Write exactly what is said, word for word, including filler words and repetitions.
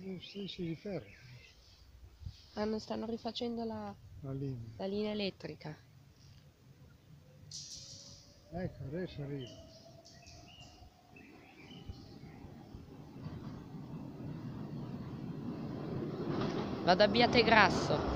strisce di ferro, Ah, non stanno rifacendo la, la linea. la linea elettrica. Ecco, adesso arriva. Vado a Biategrasso.